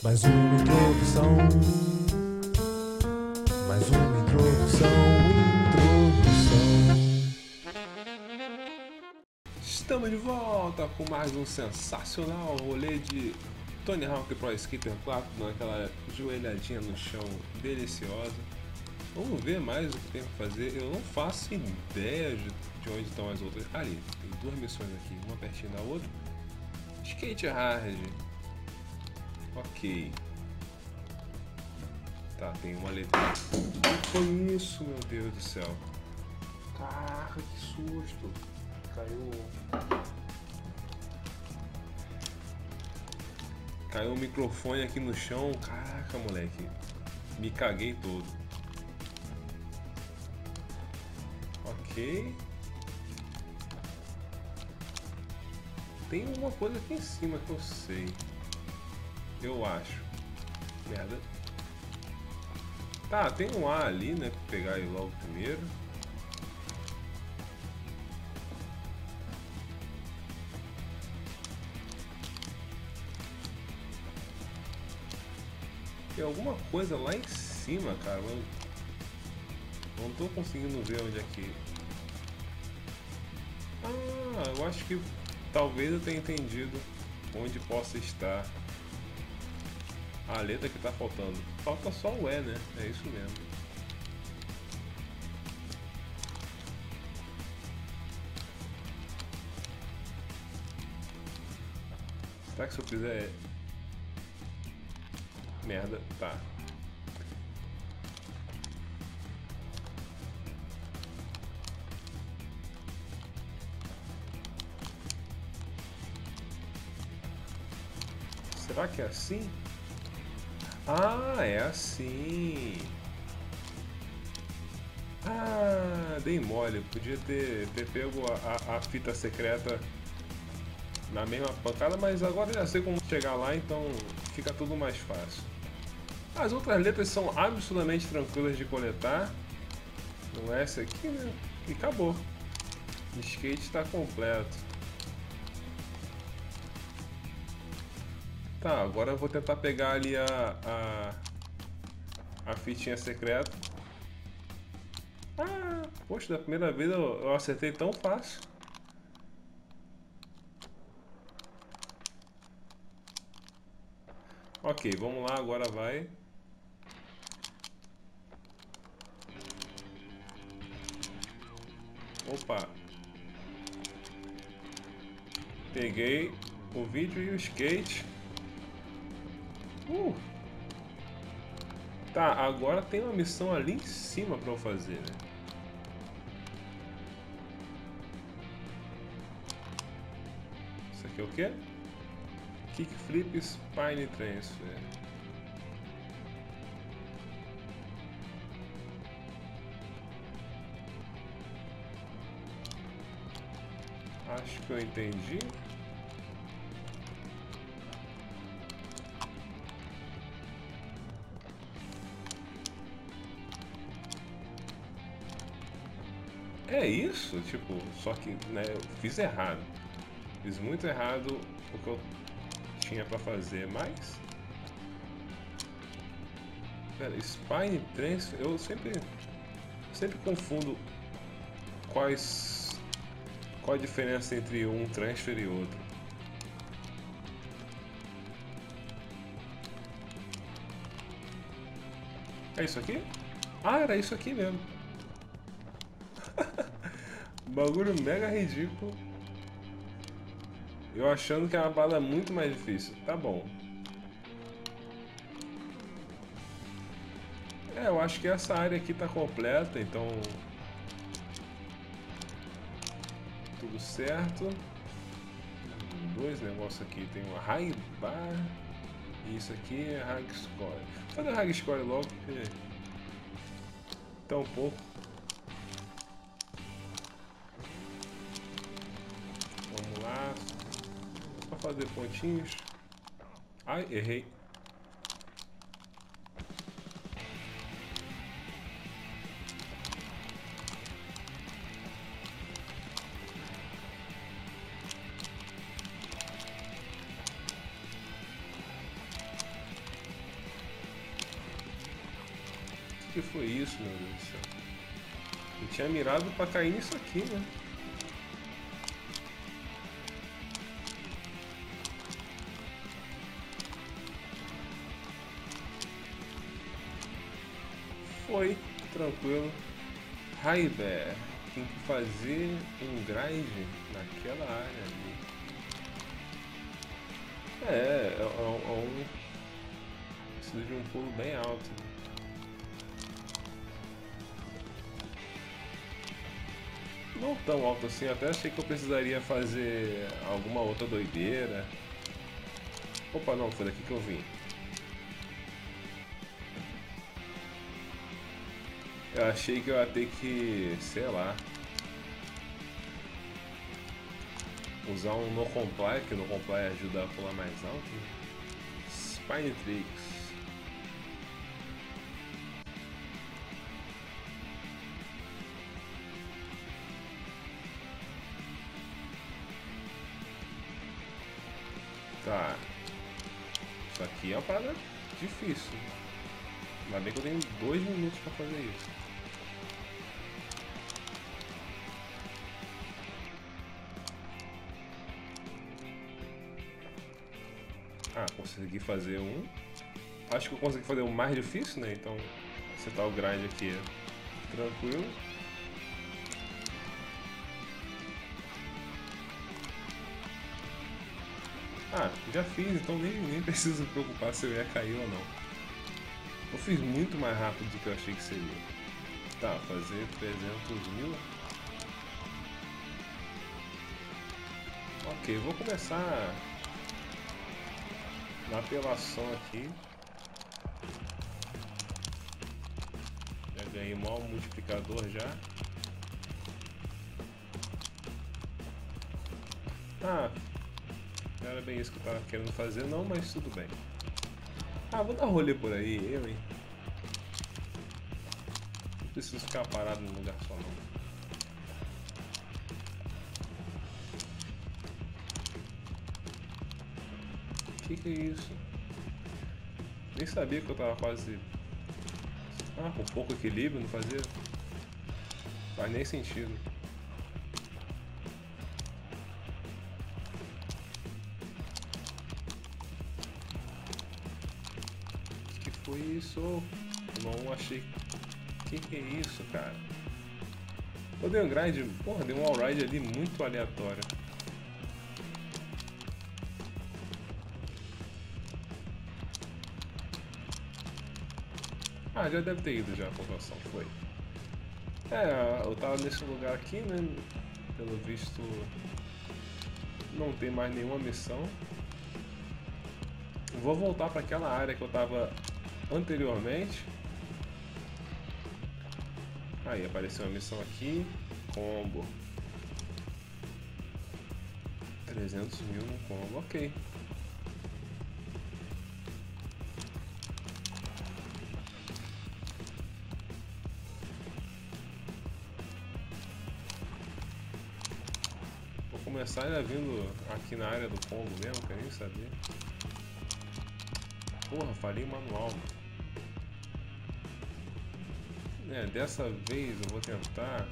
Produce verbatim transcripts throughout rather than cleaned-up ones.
Mais uma introdução. Mais uma introdução. Introdução. Estamos de volta com mais um sensacional rolê de Tony Hawk Pro Skater quatro, naquela joelhadinha no chão deliciosa. Vamos ver mais o que tem pra fazer. Eu não faço ideia de onde estão as outras. Ali, tem duas missões aqui, uma pertinho da outra. Skate Hard. Ok. Tá, tem uma letra. O que foi isso, meu Deus do céu? Caraca, que susto. Caiu. Caiu o microfone aqui no chão. Caraca, moleque. Me caguei todo. Ok. Tem uma coisa aqui em cima que eu sei. Eu acho. Merda. Tá, tem um A ali, né? Pra pegar ele logo primeiro. Tem alguma coisa lá em cima, cara. Eu não tô conseguindo ver onde é que... Ah, eu acho que talvez eu tenha entendido onde possa estar a letra que tá faltando. Falta só o E, né? É isso mesmo. Será que se eu fizer... Merda, tá. Será que é assim? Ah, é assim. Ah, dei mole. Podia ter, ter pego a, a, a fita secreta na mesma pancada, mas agora já sei como chegar lá, então fica tudo mais fácil. As outras letras são absolutamente tranquilas de coletar. Não é essa aqui, né? E acabou. O skate está completo. Tá, agora eu vou tentar pegar ali a, a, a fitinha secreta. Ah, poxa, da primeira vez eu, eu acertei tão fácil. Ok, vamos lá, agora vai. Opa. Peguei o vídeo e o skate. Uh. Tá, agora tem uma missão ali em cima pra eu fazer, né? Isso aqui é o quê? Kickflip Spine Transfer. Acho que eu entendi. É isso? Tipo, só que né, eu fiz errado. Fiz muito errado o que eu tinha pra fazer, mas... Pera, Spine Transfer, eu sempre... Sempre confundo quais... Qual a diferença entre um transfer e outro. É isso aqui? Ah, era isso aqui mesmo. Bagulho mega ridículo. Eu achando que é uma bala muito mais difícil. Tá bom. É, eu acho que essa área aqui tá completa, então... Tudo certo. Dois negócios aqui. Tem uma high bar. E isso aqui é high score. Vou fazer high score logo, porque... Tão pouco. Vamos lá. Só fazer pontinhos. Ai, errei. que foi isso, meu Deus do céu? Eu tinha mirado pra cair nisso aqui, né? Foi, tranquilo. Raiber, tem que fazer um grind naquela área ali. É, é, é, é um. Precisa de um pulo bem alto. Não tão alto assim, até achei que eu precisaria fazer alguma outra doideira. Opa, não, foi daqui que eu vim. Eu achei que eu ia ter que, sei lá, usar um no comply, que no comply ajuda a pular mais alto. Spine Tricks. Tá. Isso aqui é uma parada difícil. Ainda bem que eu tenho dois minutos pra fazer isso. Ah, consegui fazer um. Acho que eu consegui fazer o mais difícil, né? Então, setar o grind aqui é tranquilo. Ah, já fiz, então nem, nem preciso me preocupar se eu ia cair ou não. Eu fiz muito mais rápido do que eu achei que seria. Tá, fazer trezentos mil. Ok, vou começar na apelação aqui. Já ganhei o maior multiplicador já. Ah, não era bem isso que eu tava querendo fazer não, mas tudo bem. Ah, vou dar rolê por aí, eu, hein. Não preciso ficar parado num lugar só não. Que que é isso? Nem sabia que eu tava quase... Ah, com pouco equilíbrio, não fazia... Faz nem sentido. Que foi isso? Não achei... Que que é isso, cara? Eu dei um grind... Porra, dei um all-ride ali muito aleatório. Ah, já deve ter ido já a pontuação, foi. É, eu tava nesse lugar aqui, né? Pelo visto, não tem mais nenhuma missão. Vou voltar para aquela área que eu tava anteriormente. Aí apareceu uma missão aqui, combo. trezentos mil no combo, ok. Vou começar ainda vindo aqui na área do combo mesmo, quero nem saber. Porra, falhei manual, mano. É, dessa vez eu vou tentar.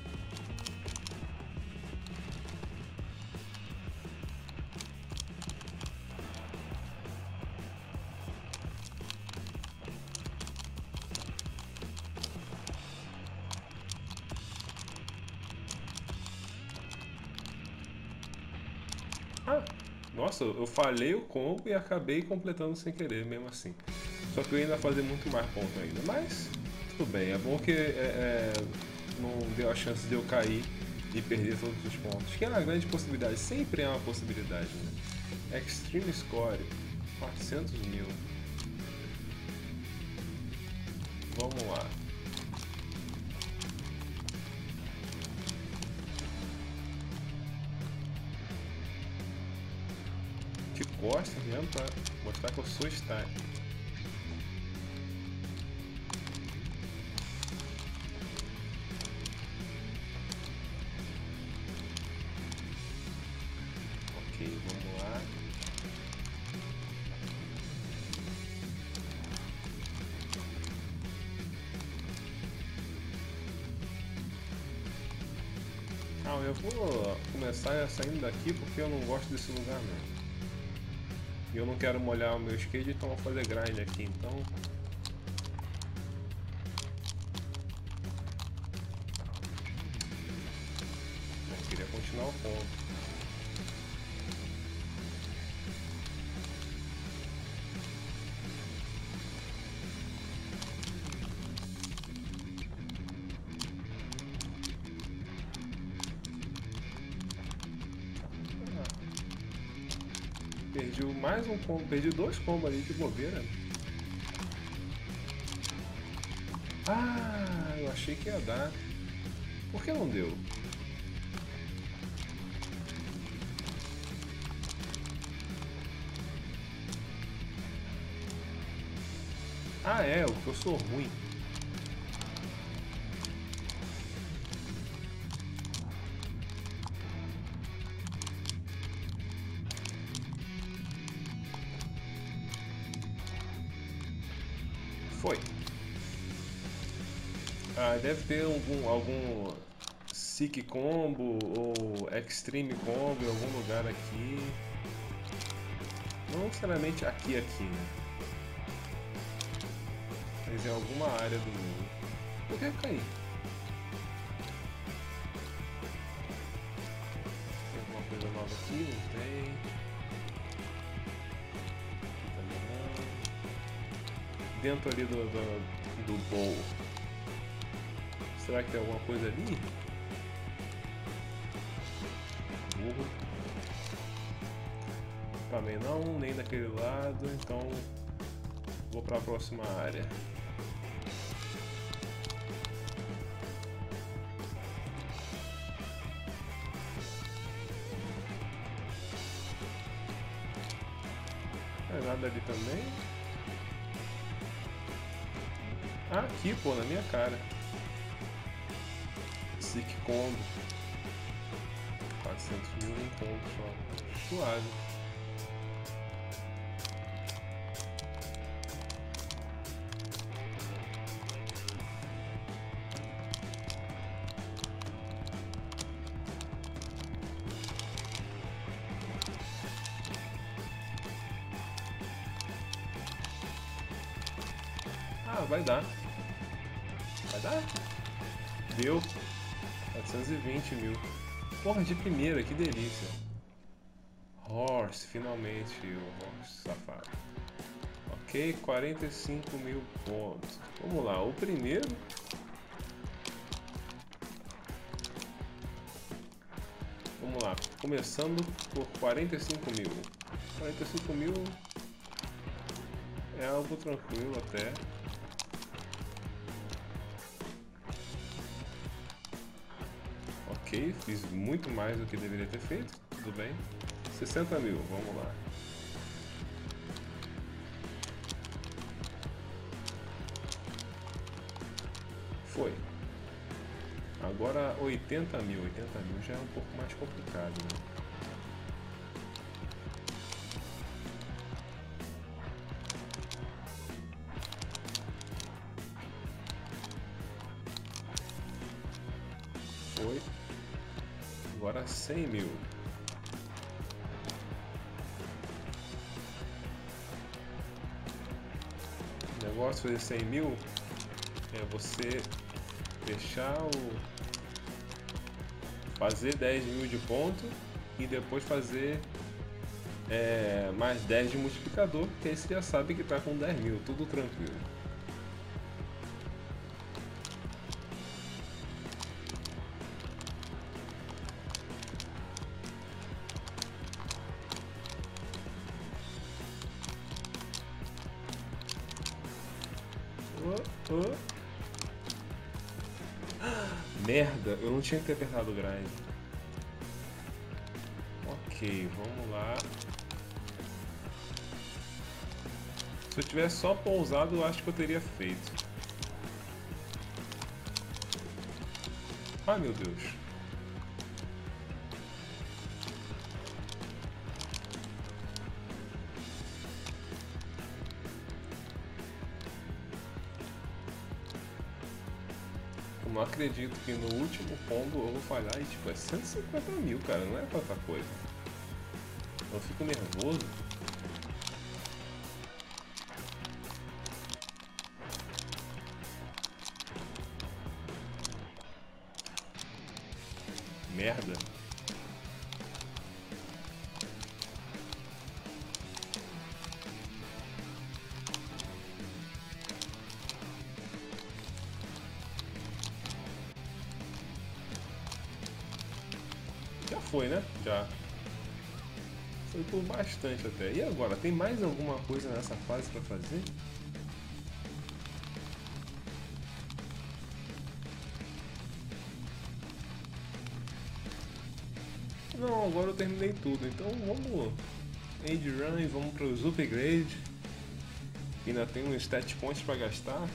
Ah, nossa, eu falhei o combo e acabei completando sem querer, mesmo assim. Só que eu ia ainda fazer muito mais ponto ainda, mas tudo bem. É bom que é, é, não deu a chance de eu cair e perder todos os pontos, que é uma grande possibilidade, sempre é uma possibilidade, né? Extreme Score, quatrocentos mil. Vamos lá. De costas mesmo pra mostrar que eu sou stack. Ok, vamos lá. Não, eu vou começar saindo daqui porque eu não gosto desse lugar não. E eu não quero molhar o meu skate, então vou fazer grind aqui, então... Eu queria continuar o ponto. Perdi mais um combo, perdi dois combos ali de bobeira. Ah, eu achei que ia dar. Por que não deu? Ah, é, o que eu sou ruim. Foi. Ah, deve ter algum, algum Sick Combo ou Extreme Combo em algum lugar aqui. Não necessariamente aqui, aqui, né? Mas em alguma área do mundo. Por que eu caí? Tem alguma coisa nova aqui? Não tem. Aqui também não. Dentro ali do, do, do bowl. Será que tem alguma coisa ali? Burro. Também não, nem daquele lado, então vou para a próxima área. Não é nada ali também. Ah, aqui, pô, na minha cara. Sick Combo. quatrocentos mil um combo só. Suave. Ah, vai dar. Vai dar? Deu. quatrocentos e vinte mil. Porra, de primeira, que delícia. Horse, finalmente o Horse safado. Ok, quarenta e cinco mil pontos. Vamos lá, o primeiro. Vamos lá, começando por quarenta e cinco mil. quarenta e cinco mil é algo tranquilo até. Ok, fiz muito mais do que deveria ter feito, tudo bem. sessenta mil, vamos lá. Foi. Agora oitenta mil, oitenta mil já é um pouco mais complicado, né? Foi. Agora cem mil. O negócio de cem mil é você deixar o... fazer dez mil de ponto e depois fazer é, mais dez de multiplicador, que aí você já sabe que tá com dez mil, tudo tranquilo. Oh, oh. Merda, eu não tinha que ter apertado o grind. Ok, vamos lá. Se eu tivesse só pousado, eu acho que eu teria feito. Ai, meu Deus. não acredito que no último combo eu vou falhar e tipo, é cento e cinquenta mil, cara, não é tanta coisa. Eu fico nervoso. Merda. Já foi, né? Já. Foi por bastante até. E agora, tem mais alguma coisa nessa fase pra fazer? Não, agora eu terminei tudo. Então vamos end run e vamos para os upgrade. Ainda tem uns stat points pra gastar.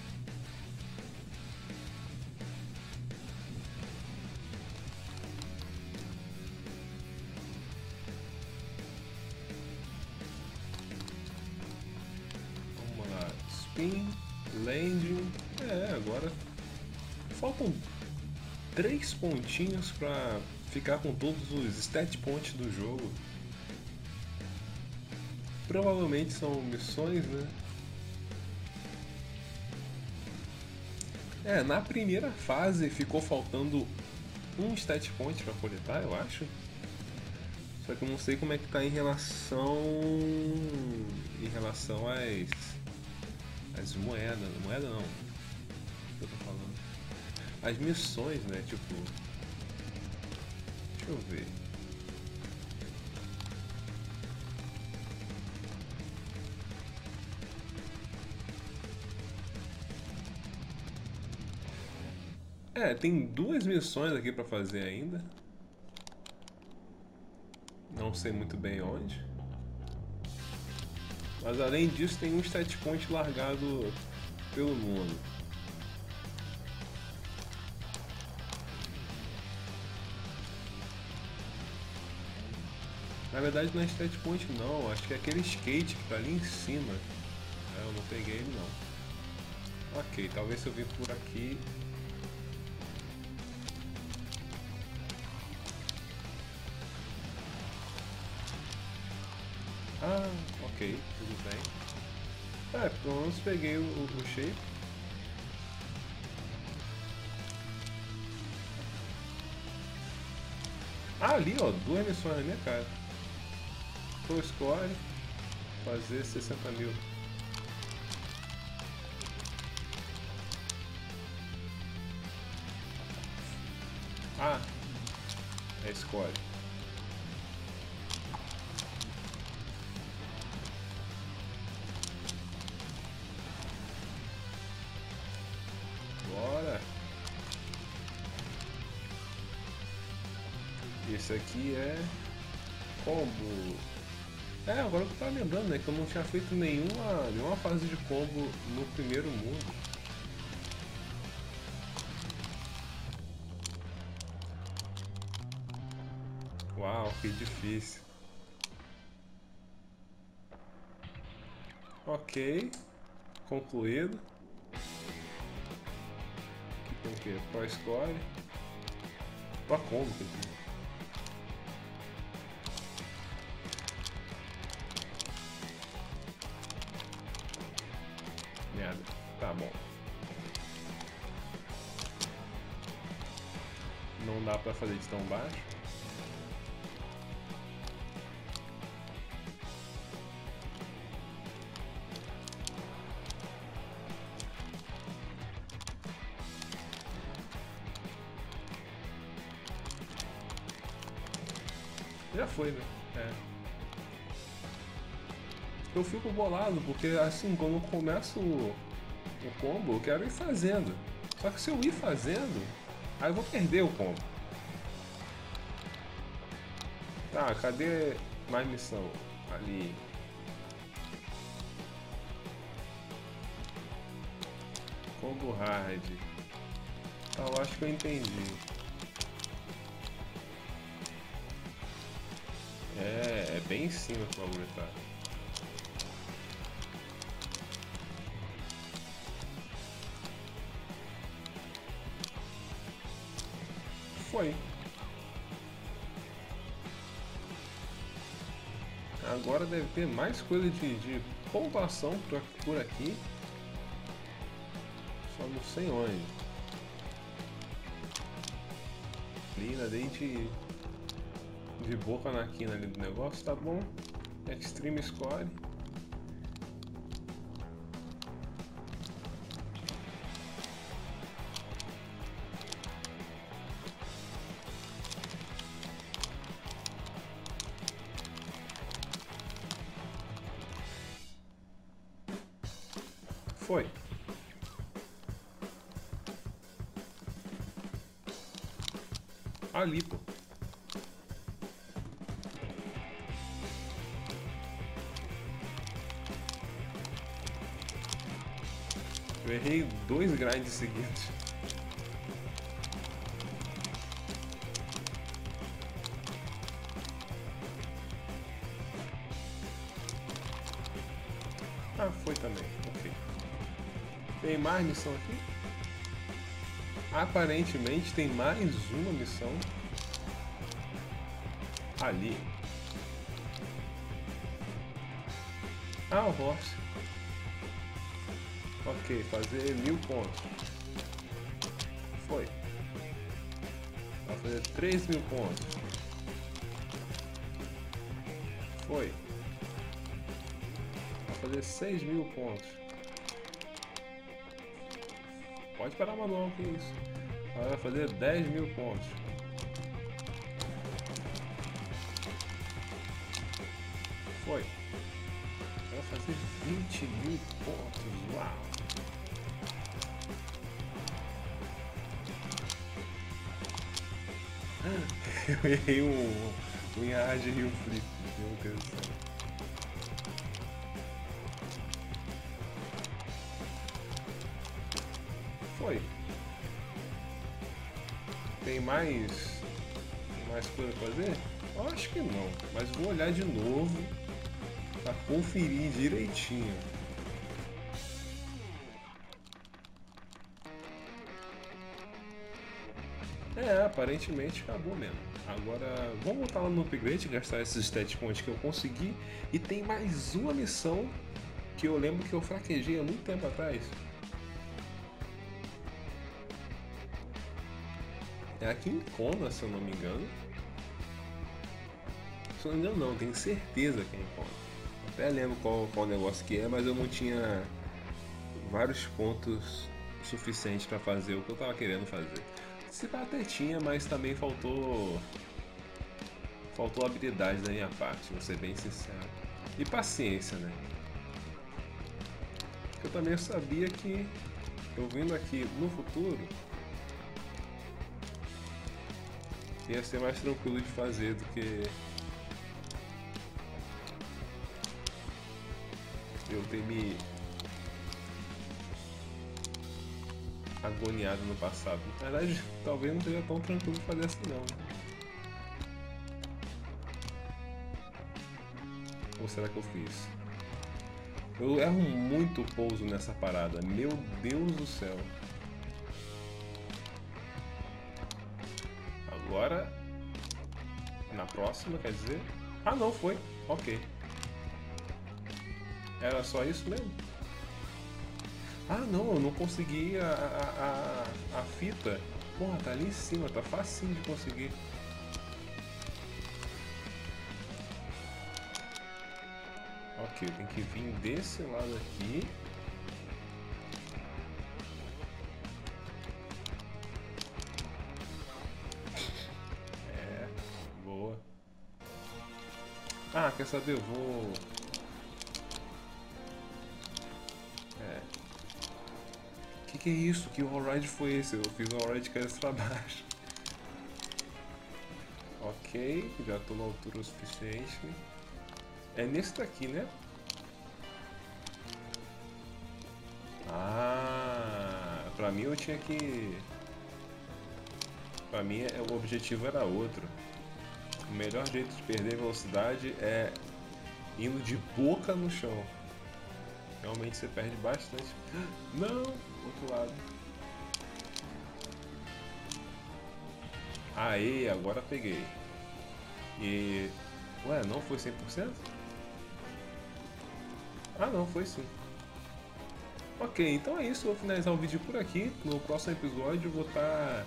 Vamos lá, spin, landing. É, agora faltam três pontinhos pra ficar com todos os stat points do jogo. Provavelmente são missões, né? É, na primeira fase ficou faltando um stat point pra coletar, eu acho. Só que eu não sei como é que tá em relação em relação às às moedas, moeda não. O que eu tô falando? As missões, né? Tipo, deixa eu ver. É, tem duas missões aqui pra fazer ainda. Não sei muito bem onde. Mas além disso tem um stat point largado pelo mundo. Na verdade não é stat point não, acho que é aquele skate que tá ali em cima. É, eu não peguei ele não. Ok, talvez se eu vir por aqui. Ah, ok, tudo bem. É, pelo menos peguei o, o, o shape. Ah, ali ó, duas missões na minha cara. Full score, fazer sessenta mil. Ah, é score. Bora. Esse aqui é combo. É, agora que eu tava lembrando, né, que eu não tinha feito nenhuma, nenhuma fase de combo no primeiro mundo. Uau, que difícil. Ok, concluído. Aqui tem o que? Pro score. Pro combo, quer dizer. Merda, tá bom. Não dá pra fazer de tão baixo. Já foi, né? É. Eu fico bolado porque assim, quando eu começo o, o combo, eu quero ir fazendo. Só que se eu ir fazendo, aí eu vou perder o combo. Tá, cadê mais missão? Ali. Combo hard. Tá, eu acho que eu entendi. É, é bem em cima que o bagulho tá. Foi. Agora deve ter mais coisa de, de pontuação por, por aqui. Só não sei onde. Ali ainda dei de, de boca na quina ali do negócio, tá bom? Extreme Score. Foi. Ali, pô. Eu errei dois grinds seguidos. Ah, foi também. Ok. Tem mais missão aqui? Aparentemente tem mais uma missão ali. Ah, o horse. Ok, fazer mil pontos. Foi. Vai fazer três mil pontos. Foi. Vai fazer seis mil pontos. Pode parar manual, que isso. Agora vai fazer dez mil pontos. Foi. Vai fazer vinte mil pontos. Uau! Eu errei um, um Yard e um Flip. Meu Deus do céu. Foi. Tem mais, mais coisa pra fazer? Eu acho que não, mas vou olhar de novo pra conferir direitinho. É, aparentemente acabou mesmo. Agora vamos voltar lá no upgrade, gastar esses stat points que eu consegui. E tem mais uma missão que eu lembro que eu fraquejei há muito tempo atrás. É aqui em Kona, se eu não me engano. Se eu não me engano não, tenho certeza que é em Kona. Até lembro qual, qual negócio que é, mas eu não tinha vários pontos suficientes para fazer o que eu tava querendo fazer. Se até tinha, mas também faltou faltou habilidade da minha parte, vou ser bem sincero. E paciência, né? Eu também sabia que eu vindo aqui no futuro ia ser mais tranquilo de fazer do que eu ter me agoniado no passado. Na verdade, talvez não seja tão tranquilo fazer assim não. Ou será que eu fiz? Eu erro muito pouso nessa parada. Meu Deus do céu. Agora, na próxima, quer dizer... Ah, não, foi. Ok. Era só isso mesmo? Ah, não, eu não consegui a, a, a, a fita. Porra, tá ali em cima, tá facinho de conseguir. Ok, tem que vir desse lado aqui. É, boa. Ah, quer saber? Eu vou... É. Que que é isso? Que wallride foi esse? Eu fiz um wallride de cabeça pra baixo. Ok, já tô na altura o suficiente. É nesse daqui, né? Ah, pra mim eu tinha que... Pra mim o objetivo era outro. O melhor jeito de perder velocidade é indo de boca no chão. Realmente você perde bastante. Não! Outro lado. Aê, agora peguei. E... Ué, não foi cem por cento? Ah não, foi sim. Ok, então é isso, vou finalizar o vídeo por aqui. No próximo episódio eu vou estar...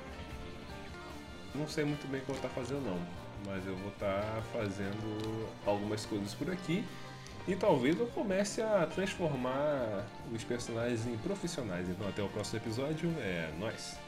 Não sei muito bem o que eu vou estar fazendo não, mas eu vou estar fazendo algumas coisas por aqui. E talvez eu comece a transformar os personagens em profissionais. Então até o próximo episódio, é nóis!